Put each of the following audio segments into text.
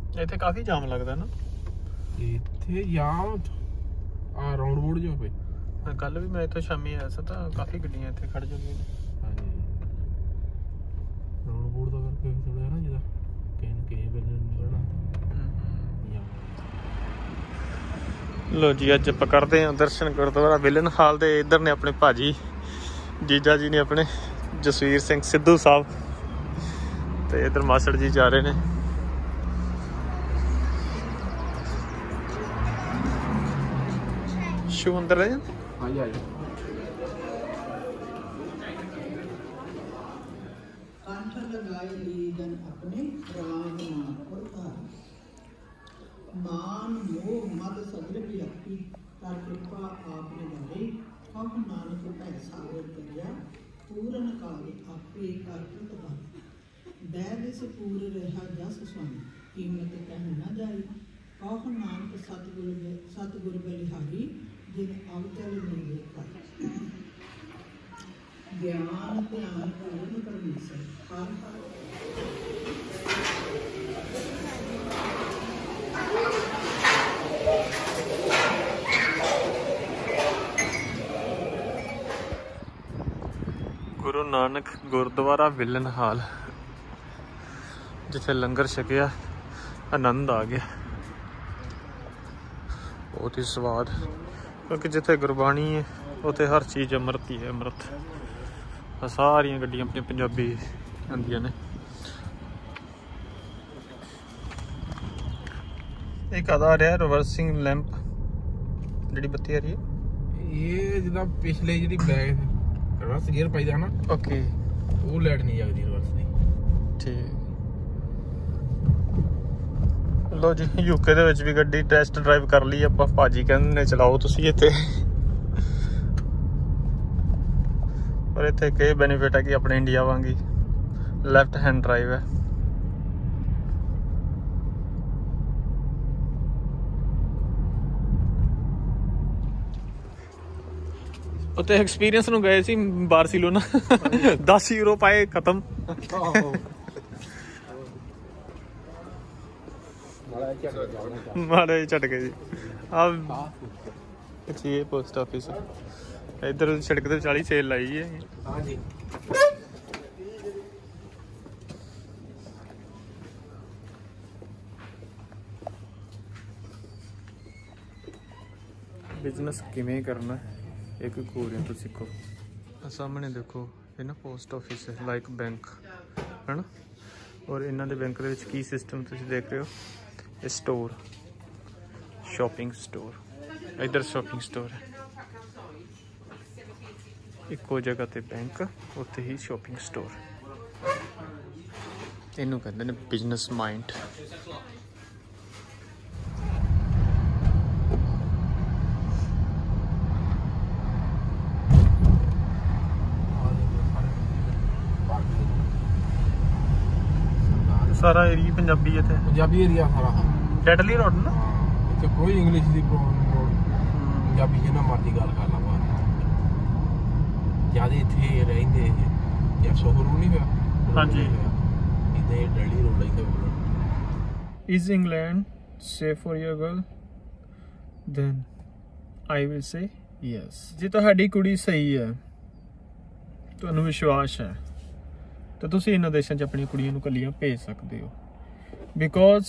ਇੱਥੇ ਕਾਫੀ ਜਾਮ ਲੱਗਦਾ ਨਾ। ਇੱਥੇ ਜਾਮ ਆ ਰੌਂਡ ਬੋਰਡ ਜੋ ਪਏ। ਕੱਲ ਵੀ ਮੈਂ ਇੱਥੋਂ ਸ਼ਾਮੀ ਆਇਆ ਸੀ ਤਾਂ ਕਾਫੀ ਗੱਡੀਆਂ ਇੱਥੇ ਖੜ ਜਾਂਦੀਆਂ ਨੇ। ਹਾਂਜੀ ਰੌਂਡ ਬੋਰਡ ਦਾ ਕਰਕੇ ਥੋੜਾ ਨਾ ਜਿਹਦਾ ਕਿਸੇ ਵੇਲੇ ਨਿਕਲਣਾ। ਲੋ ਜੀ ਅੱਜ ਆਪਾਂ ਕਰਦੇ ਹਾਂ ਦਰਸ਼ਨ ਗੁਰਦੁਆਰਾ ਵਿਲਨ ਹਾਲ ਦੇ। ਇੱਧਰ ਨੇ ਆਪਣੇ ਭਾਜੀ ਜੀਜਾ ਜੀ ਨੇ ਆਪਣੇ ਜਸਵੀਰ ਸਿੰਘ ਸਿੱਧੂ ਸਾਹਿਬ ਤੇ ਇੱਧਰ ਮਾਸੜ ਜੀ ਜਾ ਰਹੇ ਨੇ। ਸ਼ੂ ਅੰਦਰ ਰਹੇ ਹਾਂਜੀ ਹਾਂਜੀ ਕੰਠ ਲਗਾਏ ਲੀਦਨ ਆਪਣੇ ਰਾਮ ਨਾਮ ਪ੍ਰਭਾਰ ਮਾਨ ਮੋਹ ਮਦ ਸਗਲ ਵਿਅਕਤੀ ਕਰ ਕਿਰਪਾ ਆਪ ਨੇ ਮਾਰੇ ਕਬ ਨਾਨਕ ਭੈ ਸਾਗਰ ਤਰਿਆ ਪੂਰਨ ਕਾਲ ਆਪੇ ਕਰ ਪ੍ਰਤਪਾ ਬੈਦ ਸੇ ਪੂਰ ਰਹਾ ਜਸ ਸੁਆਮੀ ਕੀਮਤ ਕਹਿ ਨਾ ਜਾਈ ਕਹ ਨਾਨਕ ਸਤਿਗੁਰ ਬਲਿਹਾਰੀ ਜਿਨ ਅਵਤਰ ਨਹੀਂ ਦੇਖਾ ਗਿਆਨ ਧਿਆਨ ਪੂਰਨ ਪਰਮੇਸ਼ਰ ਹਰ ਗੁਰੂ ਨਾਨਕ ਗੁਰਦੁਆਰਾ ਵਿਲਨ ਹਾਲ, ਜਿੱਥੇ ਲੰਗਰ ਛਕਿਆ ਆਨੰਦ ਆ ਗਿਆ। ਬਹੁਤ ਹੀ ਸਵਾਦ, ਕਿਉਂਕਿ ਜਿੱਥੇ ਗੁਰਬਾਣੀ ਹੈ ਉੱਥੇ ਹਰ ਚੀਜ਼ ਅੰਮ੍ਰਿਤ ਹੀ ਹੈ। ਅੰਮ੍ਰਿਤ ਸਾਰੀਆਂ ਗੱਡੀਆਂ ਆਪਣੀਆਂ ਪੰਜਾਬੀ ਆਉਂਦੀਆਂ ਨੇ। ਇੱਕ ਆਦਾ ਆ ਰਿਹਾ ਰਿਵਰਸਿੰਗ ਲੈਂਪ, ਜਿਹੜੀ ਬੱਤੀ ਆ ਰਹੀ ਹੈ ਇਹ ਜਿੱਦਾਂ ਪਿਛਲੇ ਜਿਹੜੀ ਬੈਕ ਰਿਵਰਸ ਗੇਅਰ ਪਾਈਦਾ ਨਾ, ਓਕੇ, ਉਹ ਲਾਈਟ ਨਹੀਂ ਜਗਦੀ ਰਿਵਰਸ ਦੀ। ਠੀਕ। ਲੋ ਜੀ ਯੂਕੇ ਦੇ ਵਿੱਚ ਵੀ ਗੱਡੀ ਟੈਸਟ ਡਰਾਈਵ ਕਰ ਲਈ ਆਪਾਂ। ਭਾਜੀ ਕਹਿੰਦੇ ਨੇ ਚਲਾਓ ਤੁਸੀਂ ਇੱਥੇ, ਪਰ ਇੱਥੇ ਇੱਕ ਇਹ ਬੈਨੀਫਿਟ ਹੈ ਕਿ ਆਪਣੇ ਇੰਡੀਆ ਵਾਂਗੀ ਲੈਫਟ ਹੈਂਡ ਡਰਾਈਵ ਹੈ। ਉੱਥੇ ਐਕਸਪੀਰੀਅੰਸ ਨੂੰ ਗਏ ਸੀ ਬਾਰਸੀਲੋਨਾ, 10 ਯੂਰੋ ਪਾਏ ਖਤਮ। ਮਾੜਾ ਝਟਕੇ ਜੀ। ਆ ਇਹ ਪੋਸਟ ਆਫਿਸ ਇੱਧਰ ਸੜਕ ਤੇ 40 ਸੇਲ ਲਾਈ ਹੈ। ਹਾਂਜੀ ਬਿਜ਼ਨਸ ਕਿਵੇਂ ਕਰਨਾ ਇੱਕ ਕੋਰੀਅਨ ਤੋਂ ਸਿੱਖੋ। ਸਾਹਮਣੇ ਦੇਖੋ ਇਹ ਨਾ ਪੋਸਟ ਆਫਿਸ ਹੈ, ਲਾਈਕ ਬੈਂਕ ਹੈ ਨਾ। ਔਰ ਇਹਨਾਂ ਦੇ ਬੈਂਕ ਦੇ ਵਿੱਚ ਕੀ ਸਿਸਟਮ ਤੁਸੀਂ ਦੇਖ ਰਹੇ ਹੋ, ਇਹ ਸਟੋਰ, ਸ਼ਾਪਿੰਗ ਸਟੋਰ। ਇੱਧਰ ਸ਼ਾਪਿੰਗ ਸਟੋਰ ਹੈ, ਇੱਕੋ ਜਗ੍ਹਾ ਤੇ ਬੈਂਕ, ਉੱਥੇ ਹੀ ਸ਼ਾਪਿੰਗ ਸਟੋਰ। ਇਹਨੂੰ ਕਹਿੰਦੇ ਨੇ ਬਿਜ਼ਨਸ ਮਾਈਂਡ। ਸਾਰਾ ਏਰੀਆ ਪੰਜਾਬੀ ਇੱਥੇ, ਪੰਜਾਬੀ ਏਰੀਆ ਸਾਰਾ। ਡੈਡਲੀ ਰੋਡ ਨਾ, ਇੱਥੇ ਕੋਈ ਇੰਗਲਿਸ਼ ਦੀ ਪ੍ਰੋਬਲਮ ਨਹੀਂ। ਪੰਜਾਬੀ ਜਿੰਨਾ ਮਰਜ਼ੀ ਗੱਲ ਕਰ ਲਾ ਬਾਹਰ। ਜਿਆਦਾ ਇੱਥੇ ਰਹਿੰਦੇ ਜਾਂ ਸ਼ੋਹਰ ਨਹੀਂ ਹੋਇਆ। ਹਾਂਜੀ ਇਹਦੇ ਡੈਲੀ ਰੋਡ ਇੱਥੇ Is England safe for your girl? Then I will say yes. ਜੇ ਤੁਹਾਡੀ ਕੁੜੀ ਸਹੀ ਹੈ, ਤੁਹਾਨੂੰ ਵਿਸ਼ਵਾਸ ਹੈ, ਤਾਂ ਤੁਸੀਂ ਇਹਨਾਂ ਦੇਸ਼ਾਂ 'ਚ ਆਪਣੀਆਂ ਕੁੜੀਆਂ ਨੂੰ ਇਕੱਲੀਆਂ ਭੇਜ ਸਕਦੇ ਹੋ। ਬਿਕੋਜ਼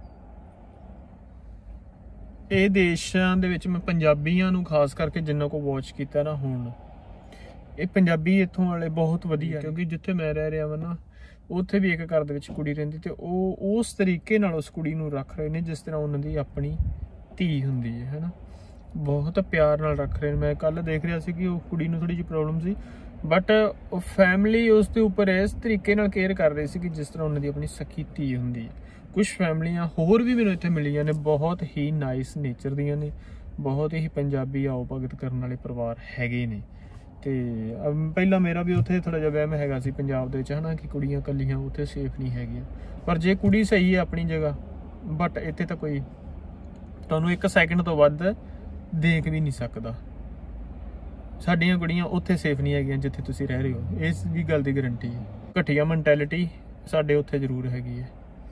ਇਹ ਦੇਸ਼ਾਂ ਦੇ ਵਿੱਚ ਮੈਂ ਪੰਜਾਬੀਆਂ ਨੂੰ ਖਾਸ ਕਰਕੇ ਜਿੰਨਾ ਕੋ ਵਾਚ ਕੀਤਾ ਨਾ, ਹੁਣ ਇਹ ਪੰਜਾਬੀ ਇੱਥੋਂ ਵਾਲੇ ਬਹੁਤ ਵਧੀਆ। ਕਿਉਂਕਿ ਜਿੱਥੇ ਮੈਂ ਰਹਿ ਰਿਹਾ ਵਾ ਨਾ, ਉੱਥੇ ਵੀ ਇੱਕ ਘਰ ਦੇ ਵਿੱਚ ਕੁੜੀ ਰਹਿੰਦੀ ਤੇ ਉਹ ਉਸ ਤਰੀਕੇ ਨਾਲ ਉਸ ਕੁੜੀ ਨੂੰ ਰੱਖ ਰਹੇ ਨੇ ਜਿਸ ਤਰ੍ਹਾਂ ਉਹਨਾਂ ਦੀ ਆਪਣੀ ਧੀ ਹੁੰਦੀ ਹੈ, ਹੈ ਨਾ। ਬਹੁਤ ਪਿਆਰ ਨਾਲ ਰੱਖ ਰਹੇ ਨੇ। ਮੈਂ ਕੱਲ ਦੇਖ ਰਿਹਾ ਸੀ ਕਿ ਉਹ ਕੁੜੀ ਨੂੰ ਥੋੜੀ ਜਿਹੀ ਪ੍ਰੋਬਲਮ ਸੀ, ਬਟ ਉਹ ਫੈਮਿਲੀ ਉਸ ਦੇ ਉੱਪਰ ਇਸ ਤਰੀਕੇ ਨਾਲ ਕੇਅਰ ਕਰ ਰਹੀ ਸੀ ਕਿ ਜਿਸ ਤਰ੍ਹਾਂ ਉਹਨਾਂ ਦੀ ਆਪਣੀ ਸਖੀ ਧੀ ਹੁੰਦੀ ਹੈ। ਕੁਛ ਫੈਮਲੀਆਂ ਹੋਰ ਵੀ ਮੈਨੂੰ ਇੱਥੇ ਮਿਲੀਆਂ ਨੇ, ਬਹੁਤ ਹੀ ਨਾਈਸ ਨੇਚਰ ਦੀਆਂ ਨੇ, ਬਹੁਤ ਹੀ ਪੰਜਾਬੀ ਆਓ ਭਗਤ ਕਰਨ ਵਾਲੇ ਪਰਿਵਾਰ ਹੈਗੇ ਨੇ। ਤੇ ਪਹਿਲਾਂ ਮੇਰਾ ਵੀ ਉੱਥੇ ਥੋੜਾ ਜਿਹਾ ਵਹਿਮ ਹੈਗਾ ਸੀ ਪੰਜਾਬ ਦੇ ਵਿੱਚ, ਹਨਾ, ਕਿ ਕੁੜੀਆਂ ਇਕੱਲੀਆਂ ਉੱਥੇ ਸੇਫ ਨਹੀਂ ਹੈਗੀਆਂ। ਪਰ ਜੇ ਕੁੜੀ ਸਹੀ ਹੈ ਆਪਣੀ ਜਗ੍ਹਾ, ਬਟ ਇੱਥੇ ਤਾਂ ਕੋਈ ਤੁਹਾਨੂੰ 1 ਸੈਕਿੰਡ ਤੋਂ ਵੱਧ ਦੇਖ ਵੀ ਨਹੀਂ ਸਕਦਾ। ਸਾਡੀਆਂ ਕੁੜੀਆਂ ਉੱਥੇ ਸੇਫ ਨਹੀਂ ਹੈਗੀਆਂ ਜਿੱਥੇ ਤੁਸੀਂ ਰਹਿ ਰਹੇ ਹੋ, ਇਸ ਵੀ ਗੱਲ ਦੀ ਗਰੰਟੀ ਹੈ। ਘਟੀਆ ਮੈਂਟੈਲਿਟੀ ਸਾਡੇ ਉੱਥੇ ਜ਼ਰੂਰ ਹੈਗੀ ਹੈ।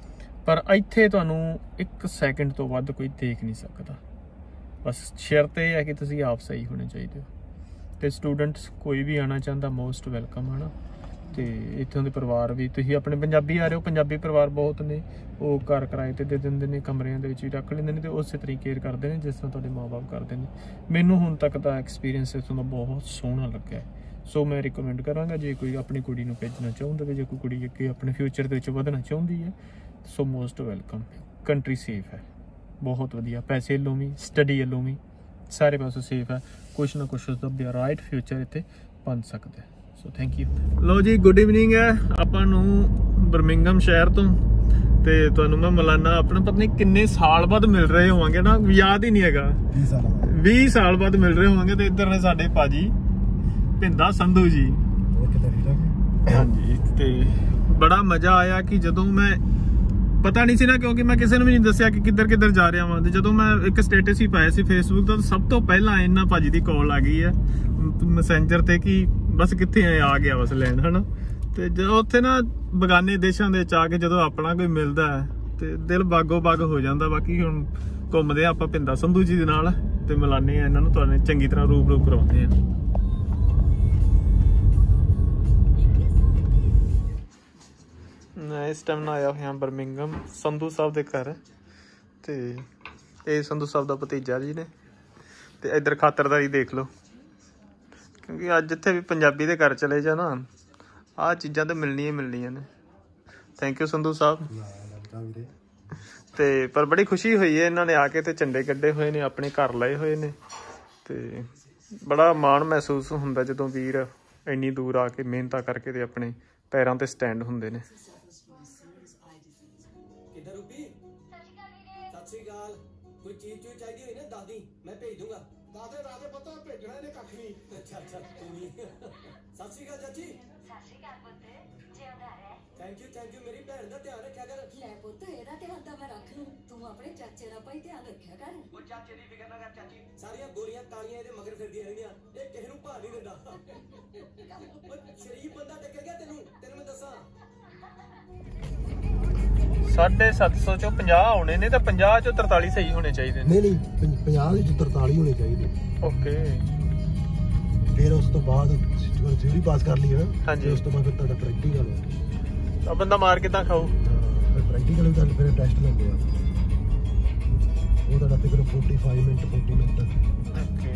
ਪਰ ਇੱਥੇ ਤੁਹਾਨੂੰ 1 ਸੈਕਿੰਡ ਤੋਂ ਵੱਧ ਕੋਈ ਦੇਖ ਨਹੀਂ ਸਕਦਾ। ਬਸ ਸ਼ਰਤ ਇਹ ਹੈ ਕਿ ਤੁਸੀਂ ਆਪ ਸਹੀ ਹੋਣੇ ਚਾਹੀਦੇ ਹੋ। ਤੇ ਸਟੂਡੈਂਟਸ ਕੋਈ ਵੀ ਆਉਣਾ ਚਾਹੁੰਦਾ ਮੋਸਟ ਵੈਲਕਮ ਹੈ ਨਾ। ਤੇ ਇੱਥੋਂ ਦੇ ਪਰਿਵਾਰ ਵੀ, ਤੁਸੀਂ ਆਪਣੇ ਪੰਜਾਬੀ ਆ ਰਹੇ ਹੋ, ਪੰਜਾਬੀ ਪਰਿਵਾਰ ਬਹੁਤ ਨੇ, ਉਹ ਘਰ ਕਿਰਾਏ ਤੇ ਦੇ ਦਿੰਦੇ ਨੇ, ਕਮਰਿਆਂ ਦੇ ਵਿੱਚ ਵੀ ਰੱਖ ਲੈਂਦੇ ਨੇ ਤੇ ਉਸੇ ਤਰੀਕੇ ਕੇਅਰ ਕਰਦੇ ਨੇ ਜਿਸ ਤਰ੍ਹਾਂ ਤੁਹਾਡੇ ਮਾਂ-ਬਾਪ ਕਰਦੇ ਨੇ। ਮੈਨੂੰ ਹੁਣ ਤੱਕ ਦਾ ਐਕਸਪੀਰੀਅੰਸ ਇੱਥੋਂ ਦਾ ਬਹੁਤ ਸੋਹਣਾ ਲੱਗਿਆ। ਸੋ ਮੈਂ ਰਿਕਮੈਂਡ ਕਰਾਂਗਾ ਜੇ ਕੋਈ ਆਪਣੀ ਕੁੜੀ ਨੂੰ ਭੇਜਣਾ ਚਾਹੁੰਦਾ ਤੇ ਜੇ ਕੋਈ ਕੁੜੀ ਅੱਗੇ ਆਪਣੇ ਫਿਊਚਰ ਦੇ ਵਿੱਚ ਵਧਣਾ ਚਾਹੁੰਦੀ ਹੈ, so most welcome. Country safe ਹੈ, ਬਹੁਤ ਵਧੀਆ, ਪੈਸੇ ਵੱਲੋਂ ਵੀ, ਸਟੱਡੀ ਵੱਲੋਂ ਵੀ, ਸਾਰੇ ਪਾਸੋਂ ਸੇਫ ਹੈ। ਕੁਛ ਨਾ ਕੁਛ ਉਸਦਾ ਬਰਾਈਟ ਫਿਊਚਰ ਇੱਥੇ ਬਣ ਸਕਦਾ। So thank you. ਲਓ ਜੀ, ਗੁੱਡ ਇਵਨਿੰਗ ਹੈ ਆਪਾਂ ਨੂੰ ਬਰਮਿੰਗਮ ਸ਼ਹਿਰ ਤੋਂ। ਤੇ ਤੁਹਾਨੂੰ ਮੈਂ ਮਲਾਨਾ ਆਪਣਾ ਪਤਾ ਨਹੀਂ ਕਿੰਨੇ ਸਾਲ ਬਾਅਦ ਮਿਲ ਰਹੇ ਹੋਵਾਂਗੇ ਨਾ, ਯਾਦ ਹੀ ਨਹੀਂ ਹੈਗਾ। 20 ਸਾਲ ਬਾਅਦ ਮਿਲ ਰਹੇ ਹੋਵਾਂਗੇ। ਤੇ ਇੱਧਰ ਨੇ ਸਾਡੇ ਭਾਜੀ ਭਿੰਦਾ ਸੰਧੂ ਜੀ। ਹਾਂਜੀ, ਤੇ ਬੜਾ ਮਜ਼ਾ ਆਇਆ ਕਿ ਜਦੋਂ ਮੈਂ ਪਤਾ ਨਹੀਂ ਸੀ ਨਾ, ਕਿਉਂਕਿ ਮੈਂ ਕਿਸੇ ਨੂੰ ਵੀ ਨਹੀਂ ਦੱਸਿਆ ਕਿ ਕਿੱਧਰ ਜਾ ਰਿਹਾ ਵਾਂ। ਤੇ ਜਦੋਂ ਮੈਂ ਇੱਕ ਸਟੇਟਸ ਹੀ ਪਾਇਆ ਸੀ ਫੇਸਬੁੱਕ ਦਾ, ਸਭ ਤੋਂ ਪਹਿਲਾਂ ਇਹਨਾਂ ਭਾਜੀ ਦੀ ਕਾਲ ਆ ਗਈ ਹੈ ਮੈਸੇਂਜਰ ਤੇ ਕਿ ਬਸ ਕਿੱਥੇ ਆ ਗਿਆ ਬਸ ਲੈਣ, ਹਨਾ। ਤੇ ਜਦੋਂ ਉੱਥੇ ਨਾ ਬਗਾਨੇ ਦੇਸ਼ਾਂ ਦੇ ਵਿੱਚ ਆ ਕੇ ਜਦੋਂ ਆਪਣਾ ਕੋਈ ਮਿਲਦਾ ਹੈ ਤੇ ਦਿਲ ਬਾਗੋ ਬਾਗ ਹੋ ਜਾਂਦਾ। ਬਾਕੀ ਹੁਣ ਘੁੰਮਦੇ ਆ ਆਪਾਂ ਭਿੰਦਾ ਸੰਧੂ ਜੀ ਦੇ ਨਾਲ ਤੇ ਮਿਲਾਨੇ ਆ ਇਹਨਾਂ ਨੂੰ, ਤੁਹਾਨੂੰ ਚੰਗੀ ਤਰ੍ਹਾਂ ਰੂਬਰੂ ਕਰਵਾਉਂਦੇ ਆ। ਮੈਂ ਇਸ ਟਾਈਮ ਨਾ ਆਇਆ ਹੋਇਆ ਬਰਮਿੰਗਮ ਸੰਧੂ ਸਾਹਿਬ ਦੇ ਘਰ। ਤੇ ਇਹ ਸੰਧੂ ਸਾਹਿਬ ਦਾ ਭਤੀਜਾ ਜੀ ਨੇ। ਤੇ ਇੱਧਰ ਖਾਤਰਦਾਰੀ ਦੇਖ ਲਓ, ਕਿਉਂਕਿ ਅੱਜ ਜਿੱਥੇ ਵੀ ਪੰਜਾਬੀ ਦੇ ਘਰ ਚਲੇ ਜਾ ਨਾ, ਆਹ ਚੀਜ਼ਾਂ ਤਾਂ ਮਿਲਣੀਆਂ ਹੀ ਮਿਲਣੀਆਂ ਨੇ। Thank you Sandhu Sahib. ਤੇ ਪਰ ਬੜੀ ਖੁਸ਼ੀ ਹੋਈ ਹੈ ਇਹਨਾਂ ਨੇ ਆ ਕੇ ਤੇ ਝੰਡੇ ਕੱਢੇ ਹੋਏ ਨੇ, ਆਪਣੇ ਘਰ ਲਏ ਹੋਏ ਨੇ। ਤੇ ਬੜਾ ਮਾਣ ਮਹਿਸੂਸ ਹੁੰਦਾ ਜਦੋਂ ਵੀਰ ਇੰਨੀ ਦੂਰ ਆ ਕੇ ਮਿਹਨਤਾਂ ਕਰਕੇ ਤੇ ਆਪਣੇ ਪੈਰਾਂ ਤੇ ਸਟੈਂਡ ਹੁੰਦੇ ਨੇ। ਕੋਈ ਚੀਜ਼ ਚਾਹੀਦੀ ਹੋਈ ਨਾ ਦਾਦੀ, ਮੈਂ ਭੇਜ ਦੂੰਗਾ। ਦਾਦੇ ਪਤਾ ਭੇਜਣਾ ਇਹਨੇ ਕੱਖ ਨਹੀਂ। ਅੱਛਾ ਤੂੰ ਵੀ। ਸਤਿ ਸ਼੍ਰੀ ਅਕਾਲ ਚਾਚੀ। ਸਤਿ ਸ਼੍ਰੀ ਅਕਾਲ ਪੁੱਤ, ਜਿਉਂਦਾ ਰਹਿ। Thank you. ਮੇਰੀ ਭੈਣ ਦਾ ਧਿਆਨ ਰੱਖਿਆ ਕਰ। ਲੈ ਪੁੱਤ, ਇਹਦਾ ਧਿਆਨ ਤਾਂ ਮੈਂ ਰੱਖ ਲੂੰ, ਤੂੰ ਆਪਣੇ ਚਾਚੇ ਦਾ ਭਾਈ ਧਿਆਨ ਰੱਖਿਆ ਕਰ। ਉਹ ਚਾਚੇ ਦੀ ਫਿਕਰ ਨਾ ਕਰ ਚਾਚੀ, ਸਾਰੀਆਂ ਗੋਰੀਆਂ ਕਾਲੀਆਂ ਇਹਦੇ ਮਗਰ ਫਿਰਦੀਆਂ ਰਹਿੰਦੀਆਂ, ਇਹ ਕਿਸੇ ਨੂੰ ਭਾਰ ਨਹੀਂ ਦਿੰਦਾ। ਉਹ ਸ਼ਰੀਫ ਬੰਦਾ ਟੱਕਰ ਗਿਆ ਤੈਨੂੰ ਮੈਂ ਦੱਸਾਂ। 750 ਚੋਂ 50 ਆਉਣੇ ਨੇ ਤੇ 50 ਚੋਂ 43 ਸਹੀ ਹੋਣੇ ਚਾਹੀਦੇ ਨੇ। ਨਹੀਂ 50 ਵਿੱਚ 43 ਹੋਣੇ ਚਾਹੀਦੇ। ਓਕੇ, ਫਿਰ ਉਸ ਤੋਂ ਬਾਅਦ ਥਿਊਰੀ ਪਾਸ ਕਰ ਲਈ ਹੈ ਨਾ। ਹਾਂਜੀ, ਉਸ ਤੋਂ ਬਾਅਦ ਫਿਰ ਤੁਹਾਡਾ ਪ੍ਰੈਕਟੀਕਲ ਹੈ। ਆ ਬੰਦਾ ਮਾਰ ਕਿੱਦਾਂ ਖਾਊ। ਫਿਰ ਪ੍ਰੈਕਟੀਕਲ ਵੀ ਕਰ, ਫਿਰ ਟੈਸਟ ਲੈਂਦੇ ਆ, ਉਹ ਤੁਹਾਡਾ ਫਿਰ 45 minute 40 minute. Okay,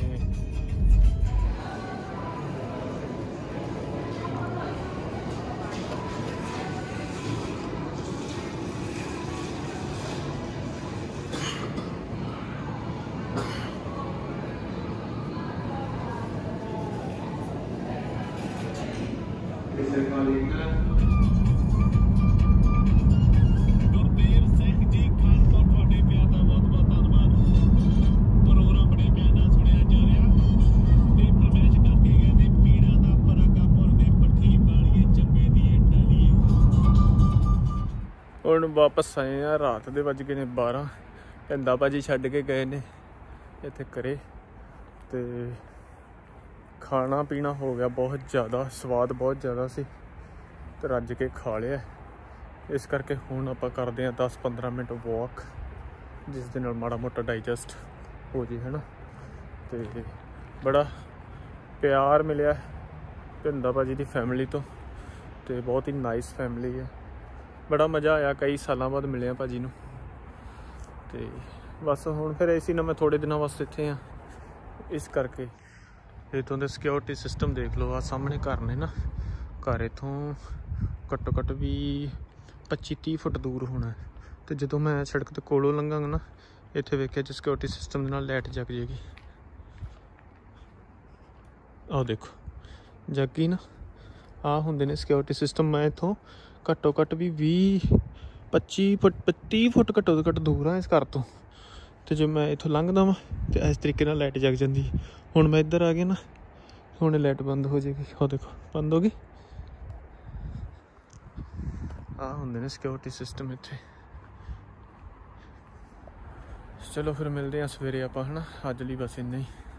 Gurdev Singh ji Khan ਤੋਂ ਤੁਹਾਡੇ ਪਿਆਰ ਦਾ ਬਹੁਤ-ਬਹੁਤ ਧੰਨਵਾਦ। ਪ੍ਰੋਗਰਾਮ ਬੜੇ ਪਿਆਰ ਨਾਲ ਸੁਣਿਆ ਜਾ ਰਿਹਾ ਤੇ ਪ੍ਰਵੇਸ਼ ਕਰਕੇ ਗਏ ਨੇ ਪੀਰਾਂ ਦਾ ਪਰਾਕਾਪੁਰ ਦੇ ਪੱਠੀ ਬਾਲੀਏ ਚੰਬੇ ਦੀ ਡਾਲੀਏ। ਹੁਣ ਵਾਪਸ ਆਏ ਆ, ਰਾਤ ਦੇ ਵੱਜ ਗਏ ਨੇ 12। ਭਿੰਦਾ ਭਾਜੀ ਛੱਡ ਕੇ ਗਏ ਨੇ ਇੱਥੇ ਘਰੇ। ਤੇ ਖਾਣਾ ਪੀਣਾ ਹੋ ਗਿਆ ਬਹੁਤ ਜ਼ਿਆਦਾ, ਸਵਾਦ ਬਹੁਤ ਜ਼ਿਆਦਾ ਸੀ ਤੇ ਰੱਜ ਕੇ ਖਾ ਲਿਆ। ਇਸ ਕਰਕੇ ਹੁਣ ਆਪਾਂ ਕਰਦੇ ਹਾਂ 10-15 ਮਿੰਟ ਵਾਕ, ਜਿਸ ਦੇ ਨਾਲ ਮਾੜਾ ਮੋਟਾ ਡਾਈਜੈਸਟ ਹੋ ਜੇ, ਹੈ ਨਾ। ਤੇ ਬੜਾ ਪਿਆਰ ਮਿਲਿਆ ਭਿੰਦਾ ਭਾਜੀ ਦੀ ਫੈਮਿਲੀ ਤੋਂ, ਤੇ ਬਹੁਤ ਹੀ ਨਾਈਸ ਫੈਮਿਲੀ ਹੈ। ਬੜਾ ਮਜ਼ਾ ਆਇਆ, ਕਈ ਸਾਲਾਂ ਬਾਅਦ ਮਿਲਿਆ ਭਾਜੀ ਨੂੰ। ਤੇ ਬਸ ਹੁਣ ਫਿਰ ਇਸੀ ਨਾਲ ਮੈਂ ਥੋੜ੍ਹੇ ਦਿਨਾਂ ਵਾਸਤੇ ਇੱਥੇ ਹਾਂ, ਇਸ ਕਰਕੇ। ਇੱਥੋਂ ਦੇ ਸਿਕਿਉਰਿਟੀ ਸਿਸਟਮ ਦੇਖ ਲਓ, ਆ ਸਾਹਮਣੇ ਘਰ ਨੇ ਨਾ। ਘਰ ਇੱਥੋਂ ਘੱਟੋ ਘੱਟ ਵੀ 25-30 ਫੁੱਟ ਦੂਰ ਹੋਣਾ। ਤੇ ਜਦੋਂ ਮੈਂ ਸੜਕ ਦੇ ਕੋਲੋਂ ਲੰਘਾਂਗਾ ਨਾ, ਇੱਥੇ ਵੇਖਿਆ ਜੀ ਸਿਕਿਉਰਿਟੀ ਸਿਸਟਮ ਦੇ ਨਾਲ ਲਾਈਟ ਜਗ ਜੇਗੀ। ਆਹ ਦੇਖੋ ਜਗ ਗਈ ਨਾ। ਆਹ ਹੁੰਦੇ ਨੇ ਸਿਕਿਉਰਿਟੀ ਸਿਸਟਮ। ਮੈਂ ਇੱਥੋਂ ਘੱਟੋ ਘੱਟ ਵੀ 20-25 ਫੁੱਟ 30 ਫੁੱਟ ਘੱਟੋ ਘੱਟ ਦੂਰ ਆ ਇਸ ਘਰ ਤੋਂ। ਤੇ ਜੇ ਮੈਂ ਇੱਥੋਂ ਲੰਘਦਾ ਵਾਂ ਤੇ ਇਸ ਤਰੀਕੇ ਨਾਲ ਲਾਈਟ ਜਗ ਜਾਂਦੀ। ਹੁਣ ਮੈਂ ਇੱਧਰ ਆ ਗਿਆ ਨਾ, ਹੁਣ ਲਾਈਟ ਬੰਦ ਹੋ ਜਾਏਗੀ। ਉਹ ਦੇਖੋ ਬੰਦ ਹੋ ਗਈ। ਆਹ ਹੁੰਦੇ ਨੇ ਸਿਕਿਉਰਿਟੀ ਸਿਸਟਮ ਇੱਥੇ। ਚਲੋ ਫਿਰ ਮਿਲਦੇ ਹਾਂ ਸਵੇਰੇ ਆਪਾਂ, ਹੈ ਨਾ। ਅੱਜ ਲਈ ਬਸ ਇੰਨਾ ਹੀ।